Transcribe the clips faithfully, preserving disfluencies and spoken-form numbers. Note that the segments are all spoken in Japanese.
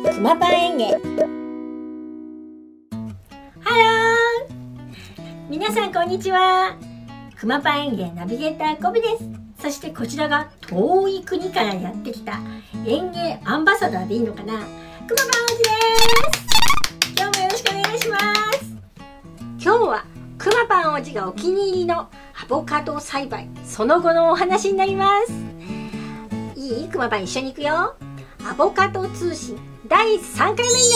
くまパン園芸。ハロー、皆さんこんにちは。くまパン園芸ナビゲーターコビです。そしてこちらが遠い国からやってきた園芸アンバサダーでいいのかな、くまパンおじです。今日もよろしくお願いします。今日はくまパンおじがお気に入りのアボカド栽培その後のお話になります。いい？くまパン一緒に行くよ。アボカド通信だいさんかいめにな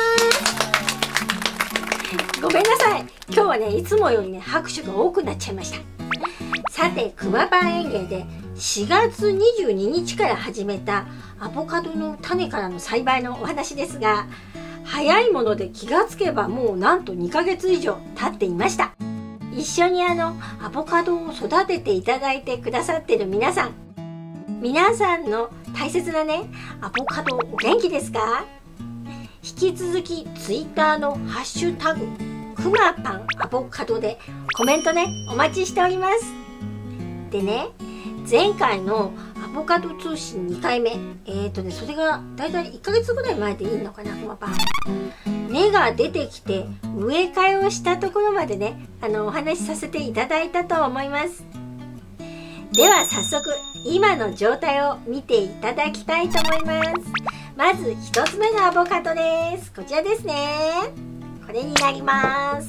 ります。ごめんなさい、今日はねいつもよりね拍手が多くなっちゃいました。さて、くまパン園芸でしがつにじゅうににちから始めたアボカドの種からの栽培のお話ですが、早いもので気がつけばもうなんとにかげつ以上経っていました。一緒にあのアボカドを育てていただいてくださってる皆さん、皆さんの大切なねアボカドお元気ですか？引き続きツイッターのハッシュタグくまパンアボカドでコメントねお待ちしております。でね、前回のアボカド通信にかいめ、えーとねそれがだいたいいっかげつぐらい前でいいのかな、くまパン根が出てきて植え替えをしたところまでねあのお話しさせていただいたと思います。では早速今の状態を見ていただきたいと思います。まずひとつめのアボカドです。こちらですね。これになります。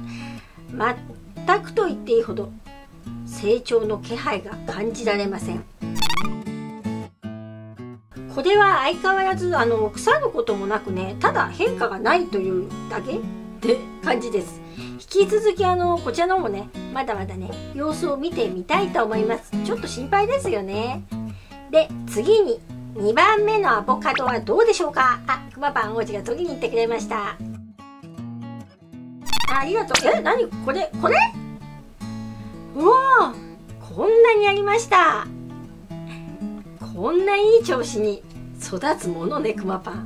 全くと言っていいほど成長の気配が感じられません。これは相変わらずあの腐ることもなくね、ただ変化がないというだけって感じです。引き続きあのこちらの方もねまだまだね様子を見てみたいと思います。ちょっと心配ですよね。で次ににばんめのアボカドはどうでしょうか。あ、くまパン王子が取りに行ってくれました。 あ, ありがとう。え、なにこれこれうわー、こんなにありました。こんないい調子に育つものね、くまパン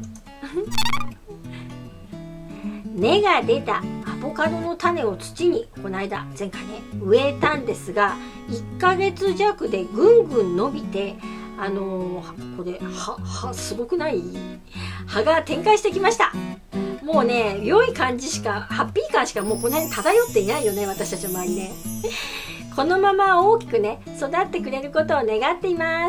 根が出たアボカドの種を土にこの間前回ね植えたんですが、いっかげつじゃくでぐんぐん伸びて、あのー、これははすごくない？葉が展開してきました。もうね良い感じしか、ハッピー感しかもうこの辺漂っていないよね、私たちの周りね。このまま大きくね育ってくれることを願っています。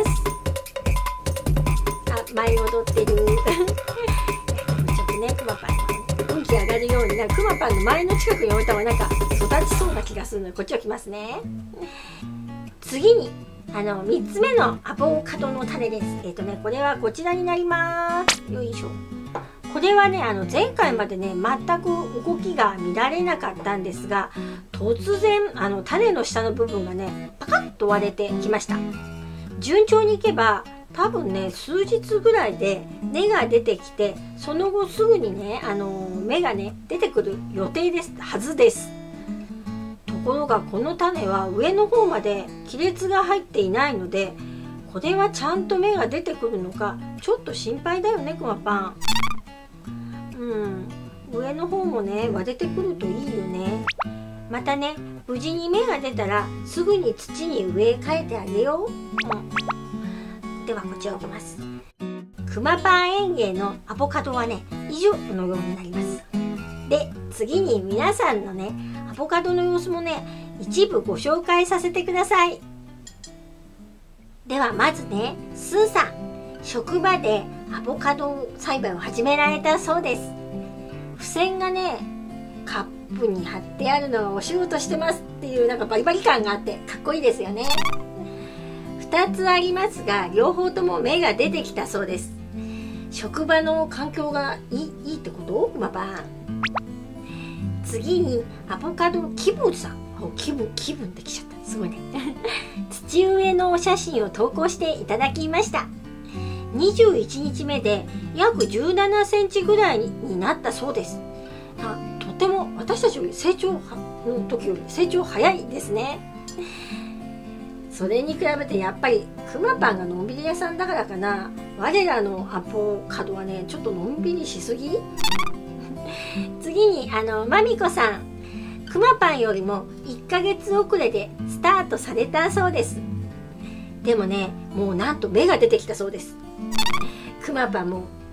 あ、舞い踊ってるちょっとねくまパン運気上がるようになるくまパンの前の近くに置いた方がなんか育ちそうな気がするので、こっちをきますね。次にあのみっつめのアボカドの種です。えっとねこれはこちらになります。よいしょ。これはねあの前回までね全く動きが見られなかったんですが、突然あの種の下の部分がねパカッと割れてきました。順調にいけば多分ね数日ぐらいで根が出てきて、その後すぐにねあの芽がね出てくる予定ですはずです。ところがこの種は上の方まで亀裂が入っていないので、これはちゃんと芽が出てくるのかちょっと心配だよね、くまパン。うん、上の方もね割れてくるといいよね。またね無事に芽が出たらすぐに土に植え替えてあげよう。うん、ではこちらを置きます。くまパン園芸のアボカドはね以上のようになります。で次に皆さんのねアボカドの様子もね一部ご紹介させてください。ではまずねスーさん、職場でアボカド栽培を始められたそうです。付箋がねカップに貼ってあるのがお仕事してますっていうなんかバリバリ感があってかっこいいですよね。ふたつありますが両方とも芽が出てきたそうです。職場の環境がいい、いいってこと？くまパン。次にアボカド気分さん、気分気分できちゃった、すごいね土植えのお写真を投稿していただきました。にじゅういちにちめで約じゅうななセンチぐらいになったそうです。あ、とても私たちより成長の時より成長早いですね。それに比べてやっぱりくまパンがのんびり屋さんだからかな、我らのアボカドはねちょっとのんびりしすぎ次にあのまみこさん、くまパンよりもいっかげつ遅れでスタートされたそうです。でもねもうなんと芽が出てきたそうです。くまパンも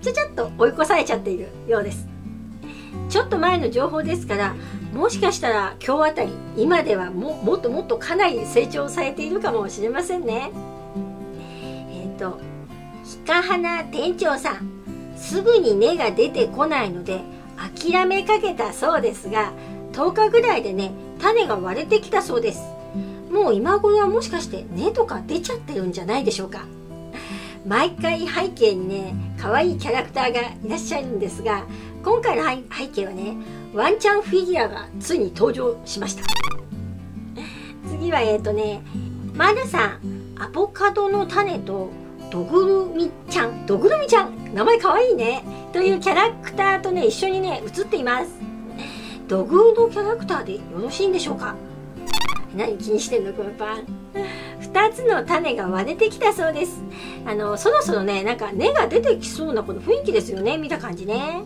ちゃちゃっと追い越されちゃっているようです。ちょっと前の情報ですから、もしかしたら今日あたり今では も, もっともっとかなり成長されているかもしれませんね。えっ、ー、とひかはな店長さん、すぐに根が出てこないので諦めかけたそうですが、とおかぐらいでね種が割れてきたそうです。もう今頃はもしかして根とか出ちゃってるんじゃないでしょうか。毎回背景にね可愛いキャラクターがいらっしゃるんですが、今回の背景はねワンちゃんフィギュアがついに登場しました。次はえっ、ー、とねまるさん、アボカドの種とドグルミちゃんドグルミちゃん、名前かわいいねというキャラクターとね一緒にね写っています。ドグルのキャラクターでよろしいんでしょうか。何気にしてんのこのパン。ふたつの種が割れてきたそうです。あのそろそろねなんか根が出てきそうなこの雰囲気ですよね、見た感じね。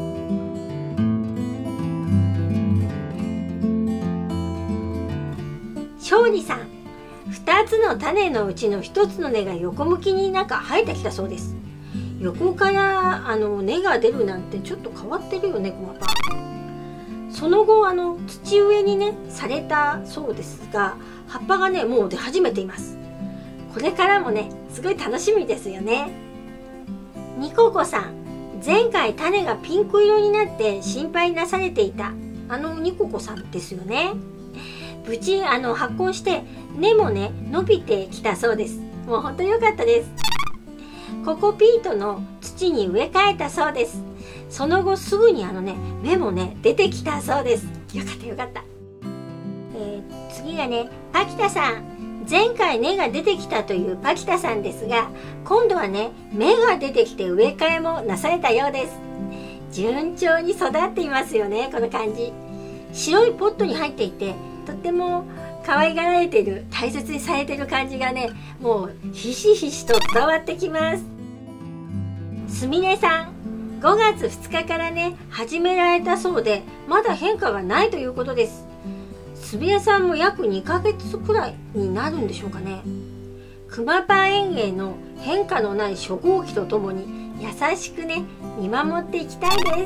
勝利さん、ふたつの種のうちのひとつの根が横向きになんか生えてきたそうです。横からあの根が出るなんてちょっと変わってるよね、このパン。その後あの土植えにねされたそうですが、葉っぱがねもう出始めています。これからもねすごい楽しみですよね。ニココさん、前回種がピンク色になって心配なされていたあのニココさんですよね。無事あの発根して根もね伸びてきたそうです。もう本当に良かったです。ココピートの土に植え替えたそうです。その後すぐにあのね芽もね出てきたそうです。よかったよかった。えー、次がねパキタさん、前回根が出てきたというパキタさんですが、今度はね芽が出てきて植え替えもなされたようです。順調に育っていますよね、この感じ。白いポットに入っていてとっても可愛がられている、大切にされている感じがねもうひしひしと伝わってきます。すみれさん、ごがつふつかからね始められたそうで、まだ変化がないということです。すみれさんも約にかげつくらいになるんでしょうかね。くまパン園芸の変化のない初号機とともに優しくね見守っていきたいです。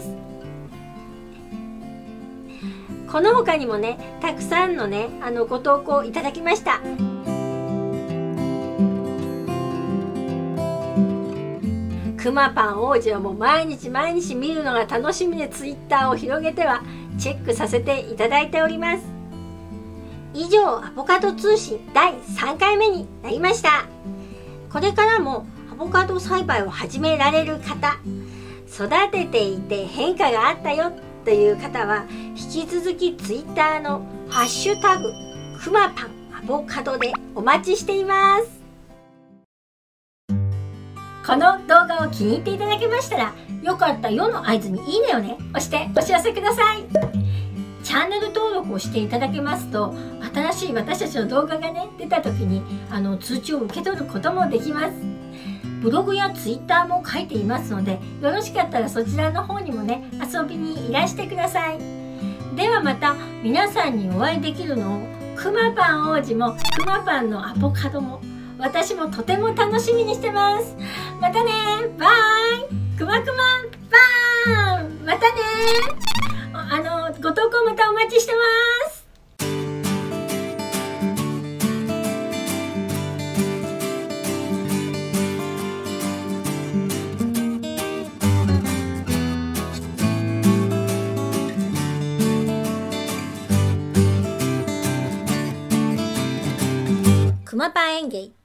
この他にもねたくさんのねあのご投稿いただきました。くまパン王子はもう毎日毎日見るのが楽しみでツイッターを広げてはチェックさせていただいております。以上、アボカド通信だいさんかいめになりました。これからもアボカド栽培を始められる方、育てていて変化があったよという方は引き続きツイッターのハッシュタグくまパンアボカドでお待ちしています。この動画を気に入っていただけましたら、よかったよの合図にいいねをね押してお知らせください。チャンネル登録をしていただけますと、新しい私たちの動画がね出た時にあの通知を受け取ることもできます。ブログやツイッターも書いていますので、よろしかったらそちらの方にもね遊びにいらしてください。ではまた皆さんにお会いできるのを、くまパン王子もくまパンのアボカドも私もとても楽しみにしてます。またね、バイ、くまくまパン、またね。あのご投稿またお待ちしてます。くまパン園芸。